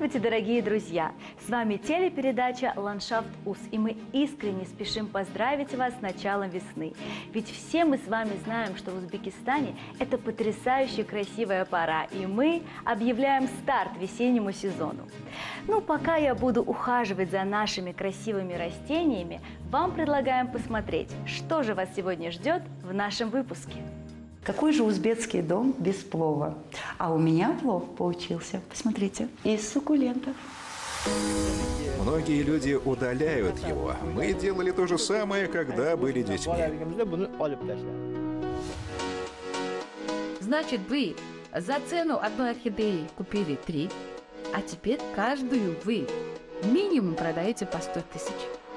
Здравствуйте, дорогие друзья! С вами телепередача «Ландшафт УС», и мы искренне спешим поздравить вас с началом весны. Ведь все мы с вами знаем, что в Узбекистане это потрясающе красивая пора, и мы объявляем старт весеннему сезону. Ну, пока я буду ухаживать за нашими красивыми растениями, вам предлагаем посмотреть, что же вас сегодня ждет в нашем выпуске. Какой же узбекский дом без плова? А у меня плов получился, посмотрите, из суккулентов. Многие люди удаляют его. Мы делали то же самое, когда были детьми. Значит, вы за цену одной орхидеи купили 3, а теперь каждую вы минимум продаете по 100 тысяч.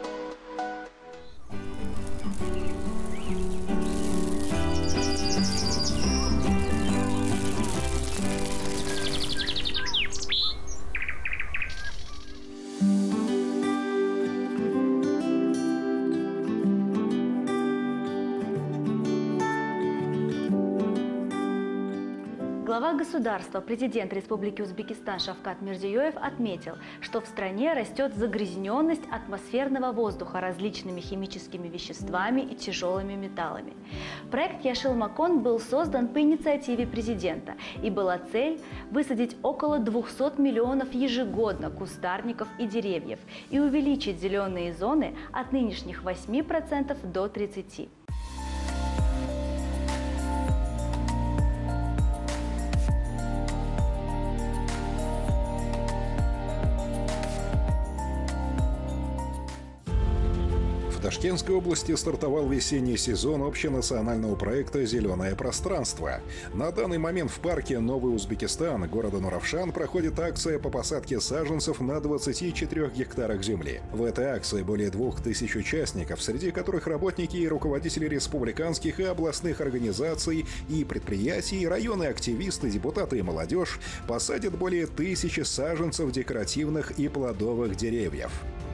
Глава государства, президент Республики Узбекистан Шавкат Мирзиёев отметил, что в стране растет загрязненность атмосферного воздуха различными химическими веществами и тяжелыми металлами. Проект Яшил Макон был создан по инициативе президента, и была цель высадить около 200 миллионов ежегодно кустарников и деревьев и увеличить зеленые зоны от нынешних 8% до 30%. В Ташкентской области стартовал весенний сезон общенационального проекта «Зеленое пространство». На данный момент в парке Новый Узбекистан города Нуравшан проходит акция по посадке саженцев на 24 гектарах земли. В этой акции более 2000 участников, среди которых работники и руководители республиканских и областных организаций и предприятий, районные активисты, депутаты и молодежь, посадят более 1000 саженцев декоративных и плодовых деревьев.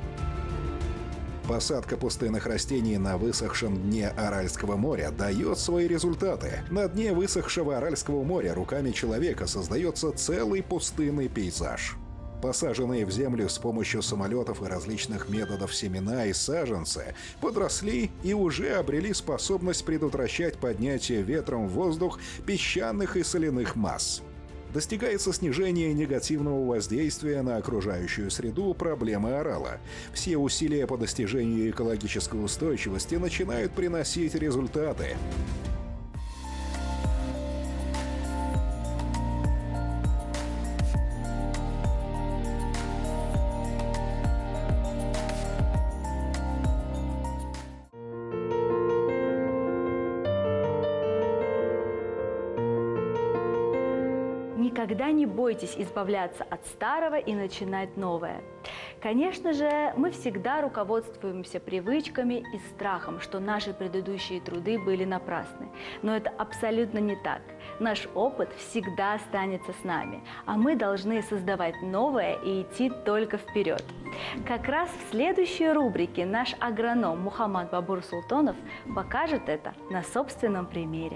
Посадка пустынных растений на высохшем дне Аральского моря дает свои результаты. На дне высохшего Аральского моря руками человека создается целый пустынный пейзаж. Посаженные в землю с помощью самолетов и различных методов семена и саженцы подросли и уже обрели способность предотвращать поднятие ветром в воздух песчаных и соляных масс. Достигается снижение негативного воздействия на окружающую среду проблемы орала. Все усилия по достижению экологической устойчивости начинают приносить результаты. Никогда не бойтесь избавляться от старого и начинать новое. Конечно же, мы всегда руководствуемся привычками и страхом, что наши предыдущие труды были напрасны. Но это абсолютно не так. Наш опыт всегда останется с нами, а мы должны создавать новое и идти только вперед. Как раз в следующей рубрике наш агроном Мухаммад Бабур Султонов покажет это на собственном примере.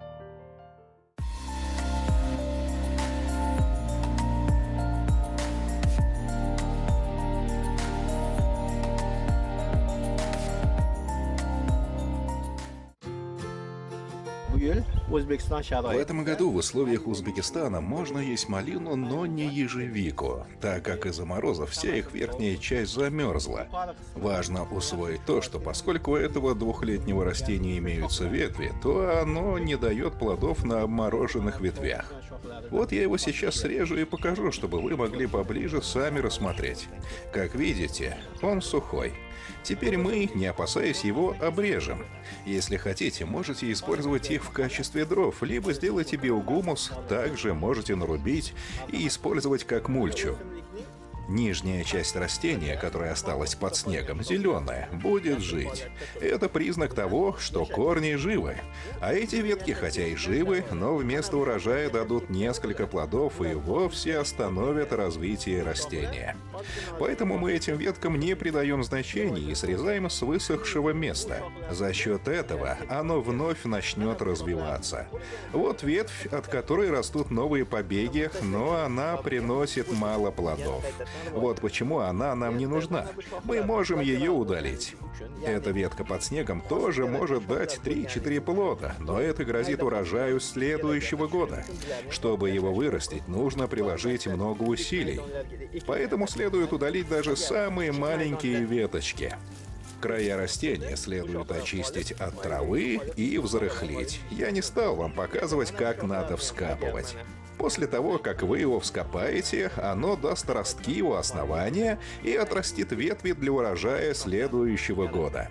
В этом году в условиях Узбекистана можно есть малину, но не ежевику, так как из-за морозов вся их верхняя часть замерзла. Важно усвоить то, что поскольку у этого двухлетнего растения имеются ветви, то оно не дает плодов на обмороженных ветвях. Вот я его сейчас срежу и покажу, чтобы вы могли поближе сами рассмотреть. Как видите, он сухой. Теперь мы, не опасаясь его, обрежем. Если хотите, можете использовать их в качестве дров, либо сделайте биогумус, также можете нарубить и использовать как мульчу. Нижняя часть растения, которая осталась под снегом, зеленая, будет жить. Это признак того, что корни живы. А эти ветки, хотя и живы, но вместо урожая дадут несколько плодов и вовсе остановят развитие растения. Поэтому мы этим веткам не придаем значения и срезаем с высохшего места. За счет этого оно вновь начнет развиваться. Вот ветвь, от которой растут новые побеги, но она приносит мало плодов. Вот почему она нам не нужна. Мы можем ее удалить. Эта ветка под снегом тоже может дать 3-4 плода, но это грозит урожаю следующего года. Чтобы его вырастить, нужно приложить много усилий. Поэтому следует удалить даже самые маленькие веточки. Края растения следует очистить от травы и взрыхлить. Я не стал вам показывать, как надо вскапывать. После того, как вы его вскопаете, оно даст ростки у основания и отрастит ветви для урожая следующего года.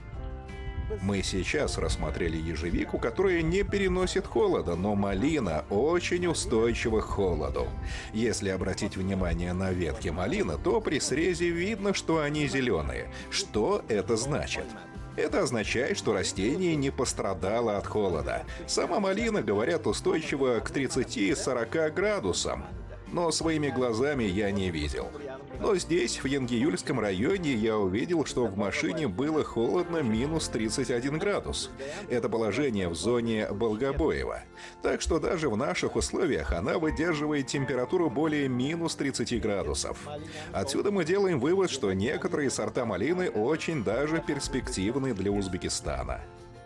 Мы сейчас рассмотрели ежевику, которая не переносит холода, но малина очень устойчива к холоду. Если обратить внимание на ветки малины, то при срезе видно, что они зеленые. Что это значит? Это означает, что растение не пострадало от холода. Сама малина, говорят, устойчива к 30-40 градусам. Но своими глазами я не видел. Но здесь, в Янгиюльском районе, я увидел, что в машине было холодно минус 31 градус. Это положение в зоне Болгобоева. Так что даже в наших условиях она выдерживает температуру более минус 30 градусов. Отсюда мы делаем вывод, что некоторые сорта малины очень даже перспективны для Узбекистана.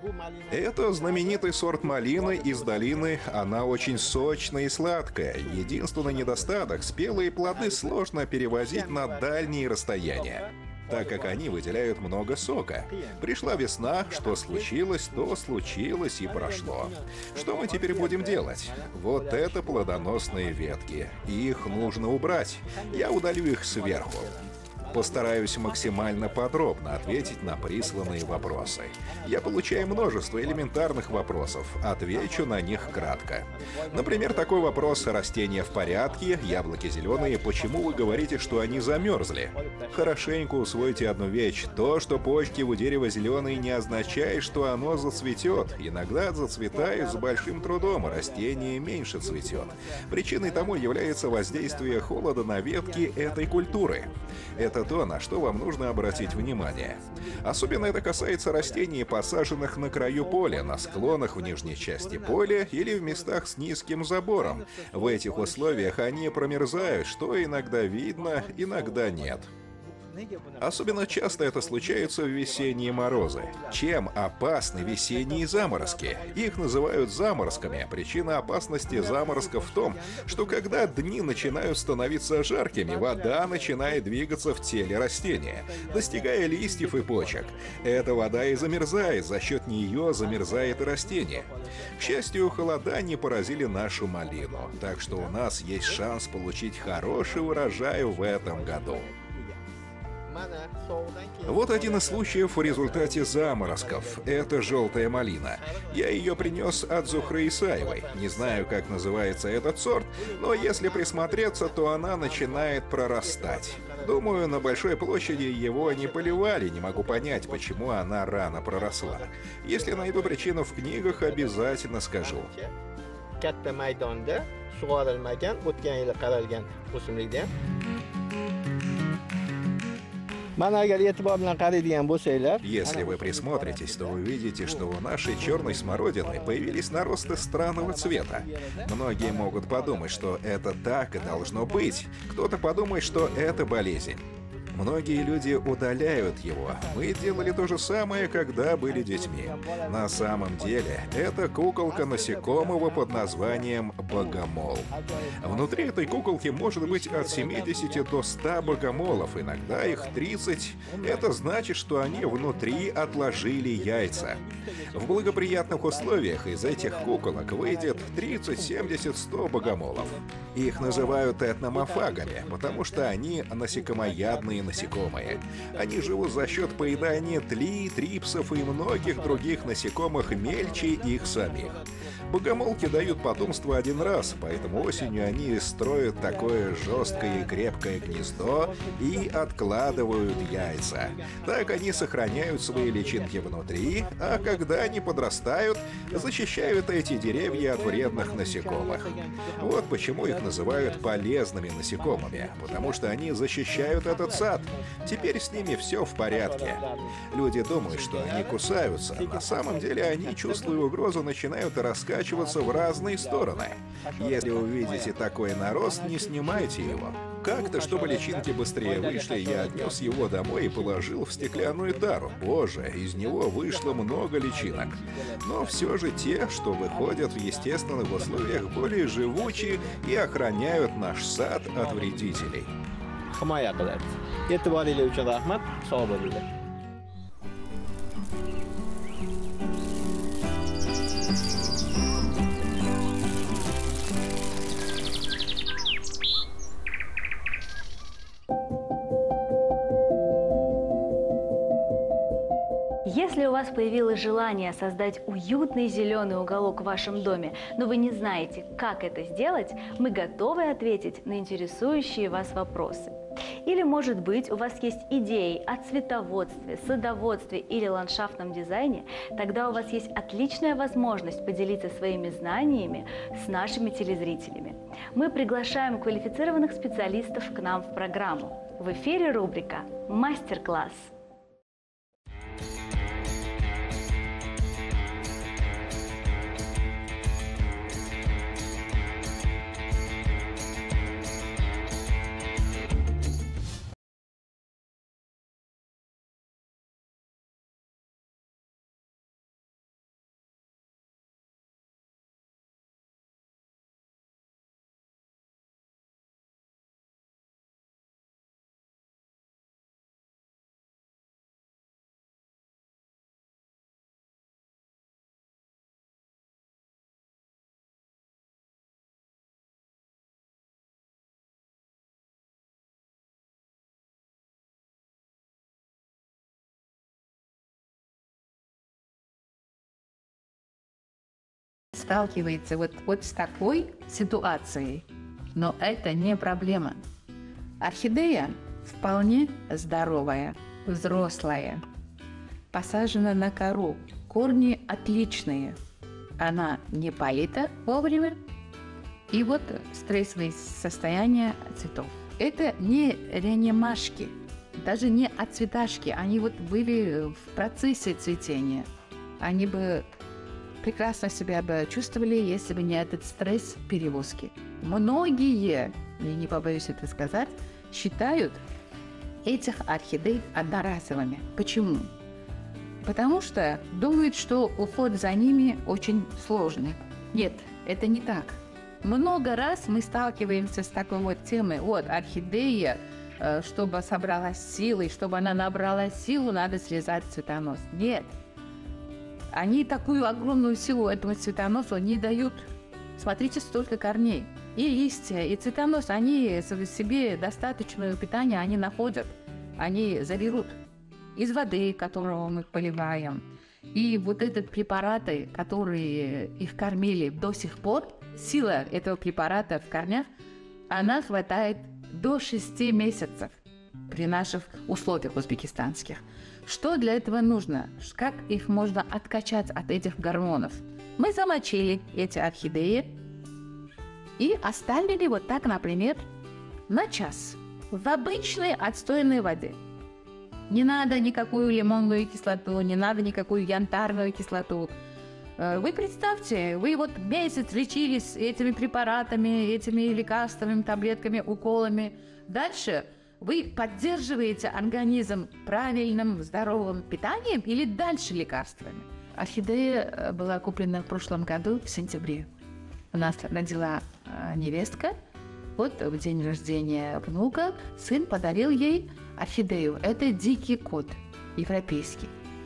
Это знаменитый сорт малины из долины, она очень сочная и сладкая. Единственный недостаток – спелые плоды сложно перевозить на дальние расстояния, так как они выделяют много сока. Пришла весна, что случилось, то случилось и прошло. Что мы теперь будем делать? Вот это плодоносные ветки. Их нужно убрать. Я удалю их сверху. Постараюсь максимально подробно ответить на присланные вопросы. Я получаю множество элементарных вопросов, отвечу на них кратко. Например, такой вопрос: растения в порядке, яблоки зеленые, почему вы говорите, что они замерзли? Хорошенько усвойте одну вещь: то, что почки у дерева зеленые, не означает, что оно зацветет. Иногда зацветает с большим трудом, а растение меньше цветет. Причиной тому является воздействие холода на ветки этой культуры. Это то, на что вам нужно обратить внимание. Особенно это касается растений, посаженных на краю поля, на склонах в нижней части поля или в местах с низким забором. В этих условиях они промерзают, что иногда видно, иногда нет. Особенно часто это случается в весенние морозы. Чем опасны весенние заморозки? Их называют заморозками. Причина опасности заморозков в том, что когда дни начинают становиться жаркими, вода начинает двигаться в теле растения, достигая листьев и почек. Эта вода и замерзает, за счет нее замерзает и растение. К счастью, холода не поразили нашу малину, так что у нас есть шанс получить хороший урожай в этом году. Вот один из случаев в результате заморозков. Это желтая малина. Я ее принес от Зухры Исаевой. Не знаю, как называется этот сорт, но если присмотреться, то она начинает прорастать. Думаю, на большой площади его не поливали, не могу понять, почему она рано проросла. Если найду причину в книгах, обязательно скажу. Если вы присмотритесь, то увидите, что у нашей черной смородины появились наросты странного цвета. Многие могут подумать, что это так и должно быть. Кто-то подумает, что это болезнь. Многие люди удаляют его. Мы делали то же самое, когда были детьми. На самом деле, это куколка насекомого под названием богомол. Внутри этой куколки может быть от 70 до 100 богомолов, иногда их 30. Это значит, что они внутри отложили яйца. В благоприятных условиях из этих куколок выйдет 30, 70, 100 богомолов. Их называют этномофагами, потому что они насекомоядные насекомые. Они живут за счет поедания тлей, трипсов и многих других насекомых мельче их самих. Богомолки дают потомство один раз, поэтому осенью они строят такое жесткое и крепкое гнездо и откладывают яйца. Так они сохраняют свои личинки внутри, а когда они подрастают, защищают эти деревья от вредных насекомых. Вот почему их называют полезными насекомыми, потому что они защищают этот сад. Теперь с ними все в порядке. Люди думают, что они кусаются. На самом деле они, чувствуя угрозу, начинают раскачиваться в разные стороны. Если увидите такой нарост, не снимайте его. Как-то, чтобы личинки быстрее вышли, я отнес его домой и положил в стеклянную тару. Боже, из него вышло много личинок. Но все же те, что выходят в естественных условиях, более живучие и охраняют наш сад от вредителей. Himoya qiladi. E'tiboringiz uchun rahmat. Sog' bo'linglar. Если у вас появилось желание создать уютный зеленый уголок в вашем доме, но вы не знаете, как это сделать, мы готовы ответить на интересующие вас вопросы. Или, может быть, у вас есть идеи о цветоводстве, садоводстве или ландшафтном дизайне, тогда у вас есть отличная возможность поделиться своими знаниями с нашими телезрителями. Мы приглашаем квалифицированных специалистов к нам в программу. В эфире рубрика «Мастер-класс». Сталкивается вот с такой ситуацией, но это не проблема. Орхидея вполне здоровая, взрослая, посажена на кору, корни отличные, она не полита вовремя, и вот стрессовые состояния цветов. Это не реанимашки, даже не отцветашки, они вот были в процессе цветения, они бы прекрасно себя бы чувствовали, если бы не этот стресс перевозки. Многие, я не побоюсь это сказать, считают этих орхидей одноразовыми. Почему? Потому что думают, что уход за ними очень сложный. Нет, это не так. Много раз мы сталкиваемся с такой вот темой. Вот орхидея, чтобы собралась силой, чтобы она набрала силу, надо срезать цветонос. Нет. Они такую огромную силу этому цветоносу не дают. Смотрите, столько корней. И листья, и цветонос, они себе достаточное питание они находят. Они заберут из воды, которую мы поливаем. И вот эти препараты, которые их кормили до сих пор, сила этого препарата в корнях, она хватает до 6 месяцев при наших условиях узбекистанских. Что для этого нужно? Как их можно откачать от этих гормонов? Мы замочили эти орхидеи и оставили вот так, например, на час в обычной отстойной воде. Не надо никакую лимонную кислоту, не надо никакую янтарную кислоту. Вы представьте, вы вот месяц лечились этими препаратами, этими лекарственными таблетками, уколами. Дальше вы поддерживаете организм правильным, здоровым питанием или дальше лекарствами? Орхидея была куплена в прошлом году, в сентябре. У нас родила невестка. Вот в день рождения внука сын подарил ей орхидею. Это дикий кот, европейский.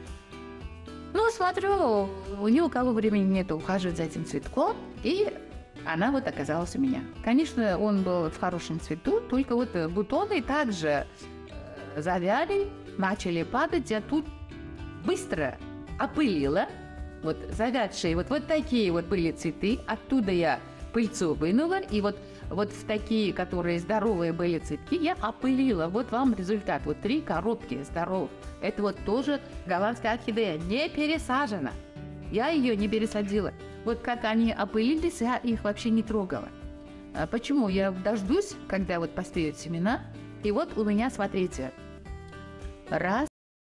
Ну, смотрю, ни у кого времени нет ухаживать за этим цветком, и она вот оказалась у меня. Конечно, он был в хорошем цвету, только вот бутоны также завяли, начали падать. Я тут быстро опылила, вот завядшие, вот такие вот были цветы. Оттуда я пыльцу вынула, и вот в такие, которые здоровые были цветки, я опылила. Вот вам результат. Вот 3 коробки здоровых. Это вот тоже голландская орхидея, не пересажена. Я ее не пересадила. Вот как они опылились, я их вообще не трогала. А почему? Я дождусь, когда вот поспеют семена. И вот у меня, смотрите, раз.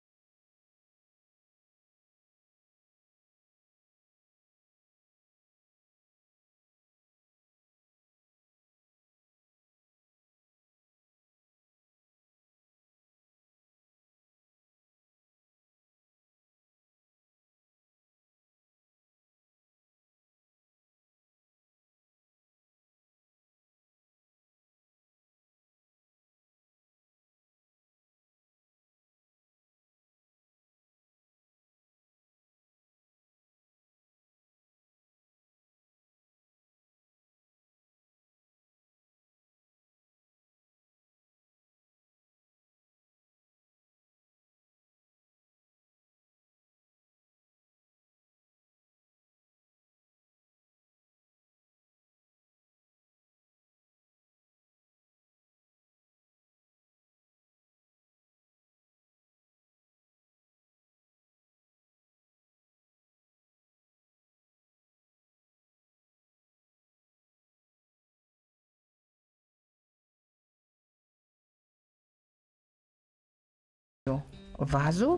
Вазу.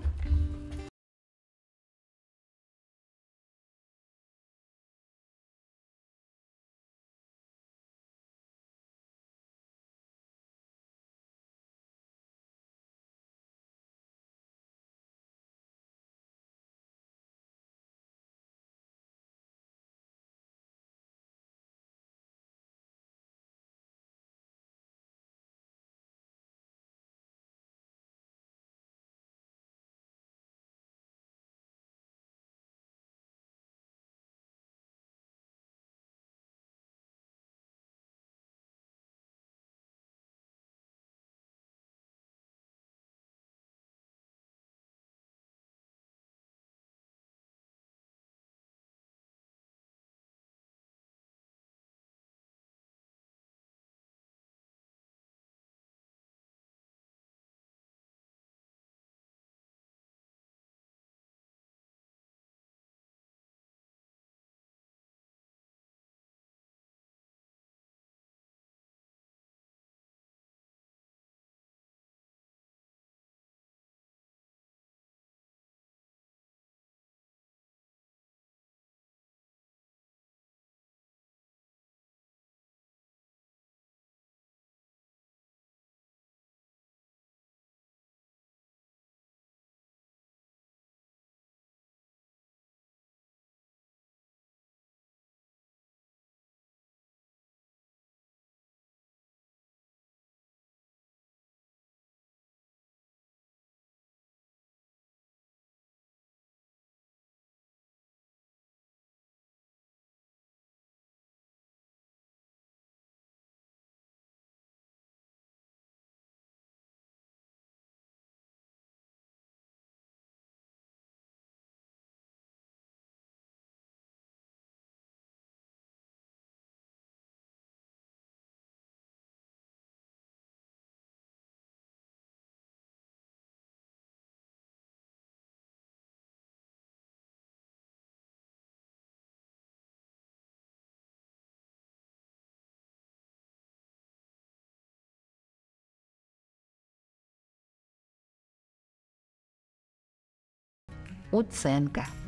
Оценка.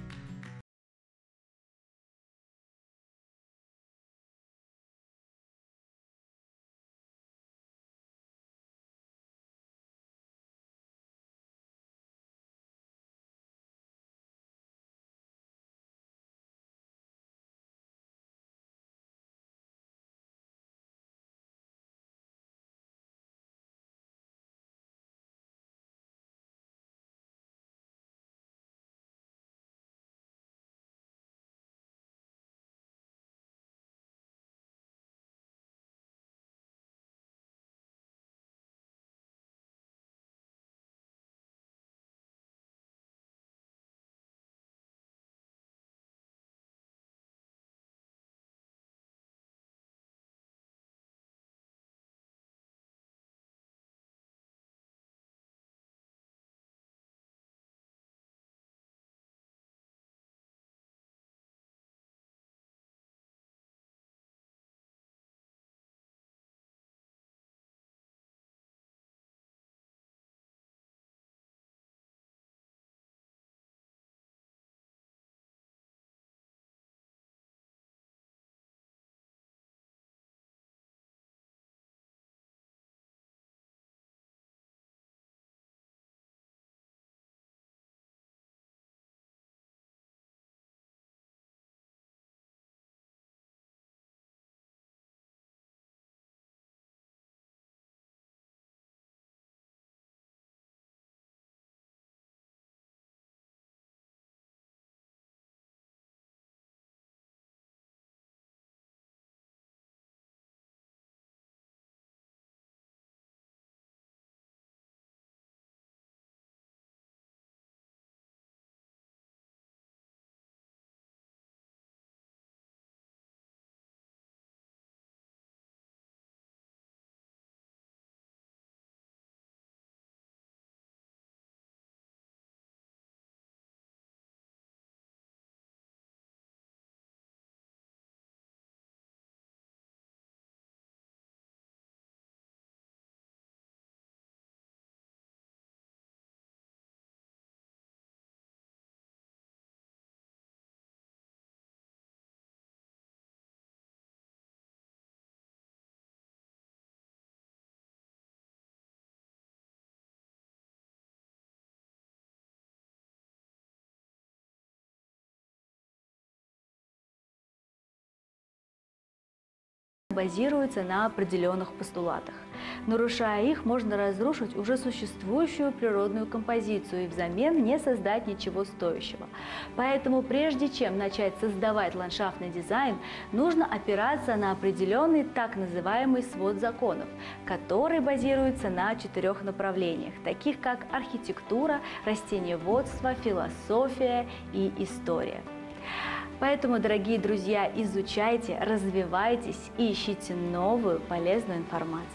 базируются на определенных постулатах. Нарушая их, можно разрушить уже существующую природную композицию и взамен не создать ничего стоящего. Поэтому прежде чем начать создавать ландшафтный дизайн, нужно опираться на определенный так называемый свод законов, который базируется на 4 направлениях, таких как архитектура, растениеводство, философия и история. Поэтому, дорогие друзья, изучайте, развивайтесь и ищите новую полезную информацию.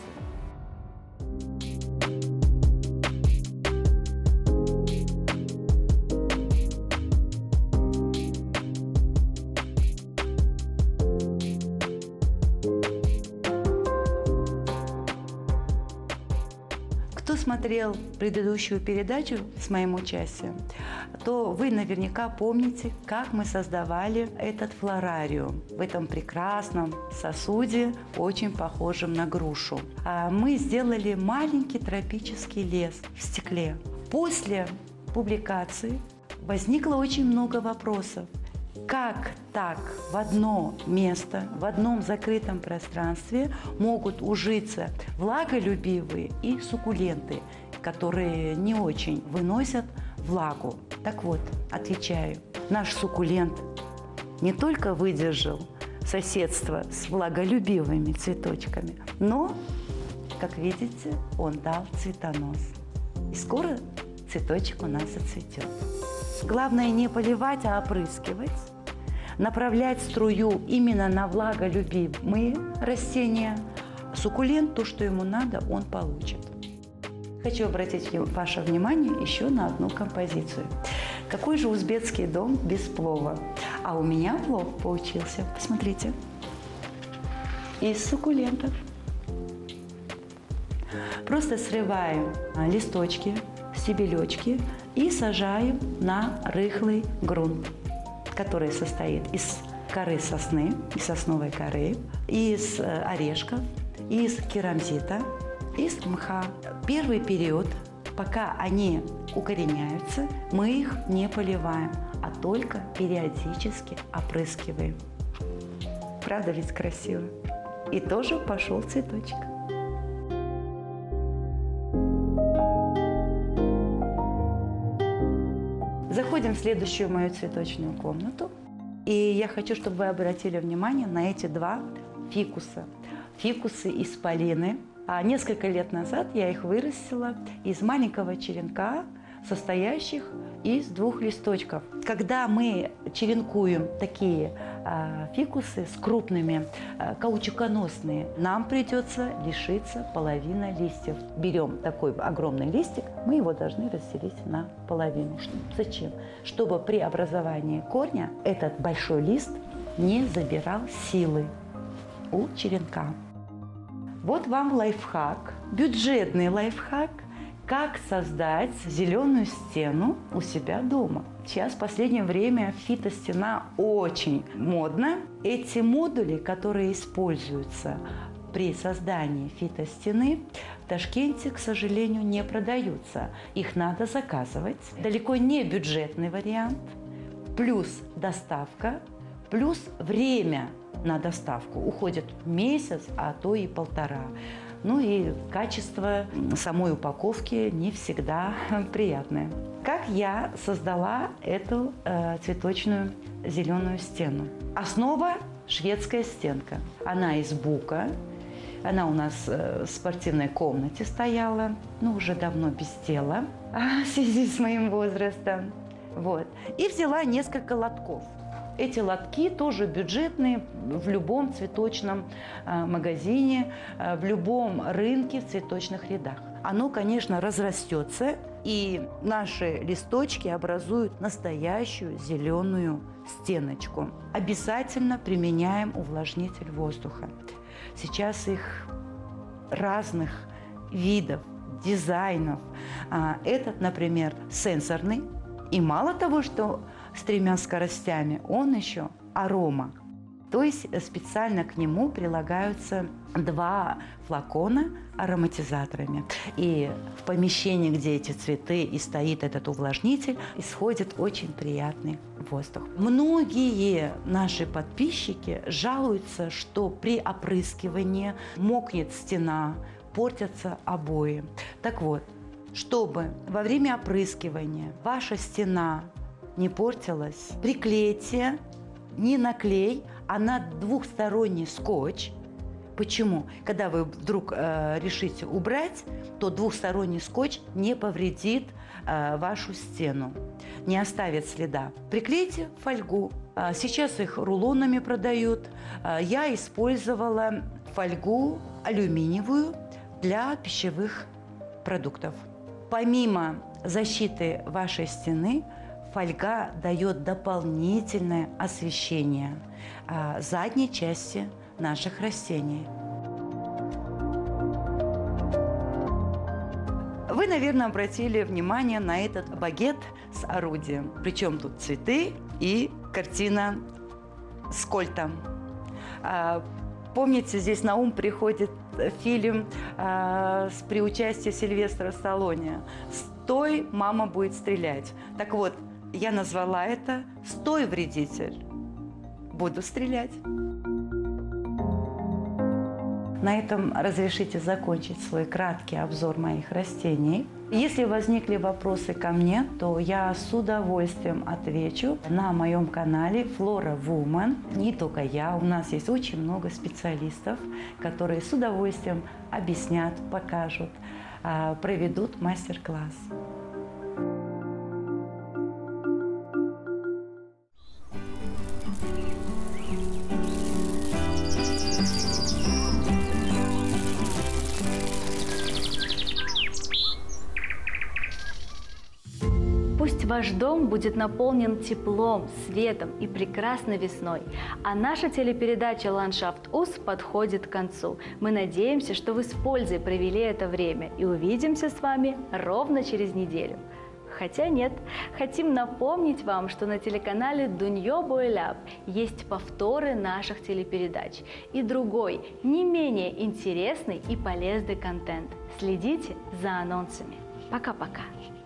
Кто смотрел предыдущую передачу с моим участием, то вы наверняка помните, как мы создавали этот флорариум в этом прекрасном сосуде, очень похожем на грушу. Мы сделали маленький тропический лес в стекле. После публикации возникло очень много вопросов. Как так в одно место, в одном закрытом пространстве могут ужиться влаголюбивые и суккуленты, которые не очень выносят влагу? Так вот, отвечаю, наш суккулент не только выдержал соседство с влаголюбивыми цветочками, но, как видите, он дал цветонос. И скоро цветочек у нас зацветет. Главное не поливать, а опрыскивать, направлять струю именно на влаголюбимые растения. Суккулент, то, что ему надо, он получит. Хочу обратить ваше внимание еще на одну композицию. Какой же узбекский дом без плова? А у меня плов получился, посмотрите, из суккулентов. Просто срываем листочки, стебелечки и сажаем на рыхлый грунт, который состоит из коры сосны, из сосновой коры, из орешков, из керамзита, из мха. Первый период, пока они укореняются, мы их не поливаем, а только периодически опрыскиваем. Правда ведь красиво? И тоже пошел цветочек. Заходим в следующую мою цветочную комнату. И я хочу, чтобы вы обратили внимание на эти два фикуса. Фикусы исполины. Несколько лет назад я их вырастила из маленького черенка, состоящих из 2 листочков. Когда мы черенкуем такие фикусы с крупными, каучуконосные, нам придется лишиться половины листьев. Берем такой огромный листик, мы его должны разделить на половину. Зачем? Чтобы при образовании корня этот большой лист не забирал силы у черенка. Вот вам лайфхак, бюджетный лайфхак, как создать зеленую стену у себя дома. Сейчас в последнее время фитостена очень модна. Эти модули, которые используются при создании фитостены, в Ташкенте, к сожалению, не продаются. Их надо заказывать. Далеко не бюджетный вариант. Плюс доставка, плюс время на доставку. Уходит месяц, а то и 1,5. Ну и качество самой упаковки не всегда приятное. Как я создала эту цветочную зеленую стену? Основа – шведская стенка. Она из бука. Она у нас в спортивной комнате стояла, но уже давно без дела в связи с моим возрастом. Вот. И взяла несколько лотков. Эти лотки тоже бюджетные в любом цветочном магазине, в любом рынке, в цветочных рядах. Оно, конечно, разрастется, и наши листочки образуют настоящую зеленую стеночку. Обязательно применяем увлажнитель воздуха. Сейчас их разных видов, дизайнов. Этот, например, сенсорный. И мало того, что с 3 скоростями, он еще арома. То есть специально к нему прилагаются 2 флакона ароматизаторами. И в помещении, где эти цветы и стоит этот увлажнитель, исходит очень приятный воздух. Многие наши подписчики жалуются, что при опрыскивании мокнет стена, портятся обои. Так вот, чтобы во время опрыскивания ваша стена не портилась, приклейте не на клей, а на двухсторонний скотч. Почему? Когда вы вдруг решите убрать, то двухсторонний скотч не повредит вашу стену, не оставит следа. Приклейте фольгу. Сейчас их рулонами продают. Я использовала фольгу алюминиевую для пищевых продуктов. Помимо защиты вашей стены, фольга дает дополнительное освещение задней части наших растений. Вы, наверное, обратили внимание на этот багет с орудием. Причем тут цветы и картина с кольтом. Помните, здесь на ум приходит фильм при участии Сильвестра Сталлоне «Стой, мама будет стрелять». Так вот, я назвала это «Стой, вредитель, буду стрелять». На этом разрешите закончить свой краткий обзор моих растений. Если возникли вопросы ко мне, то я с удовольствием отвечу на моем канале Flora Woman. Не только я, у нас есть очень много специалистов, которые с удовольствием объяснят, покажут, проведут мастер-класс. Пусть ваш дом будет наполнен теплом, светом и прекрасной весной. А наша телепередача «Ландшафт УС» подходит к концу. Мы надеемся, что вы с пользой провели это время и увидимся с вами ровно через неделю. Хотя нет, хотим напомнить вам, что на телеканале Дуньё Бойлаб есть повторы наших телепередач и другой, не менее интересный и полезный контент. Следите за анонсами. Пока-пока.